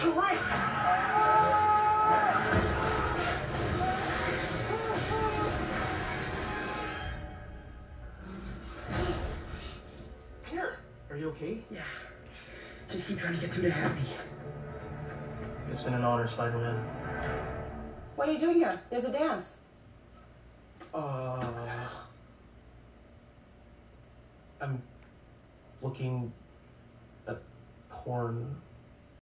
To the right! Here! Are you okay? Yeah. Just keep trying to get through to Happy. It's been an honor, Spider-Man. What are you doing here? There's a dance. I'm looking at porn.